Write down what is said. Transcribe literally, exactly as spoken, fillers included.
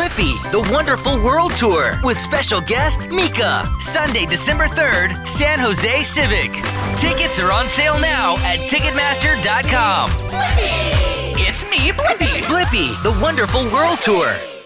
Blippi, The Wonderful World Tour with special guest Mika. Sunday, December third, San Jose Civic. Tickets are on sale now at Ticketmaster dot com. Blippi! It's me, Blippi! Blippi, The Wonderful World Tour.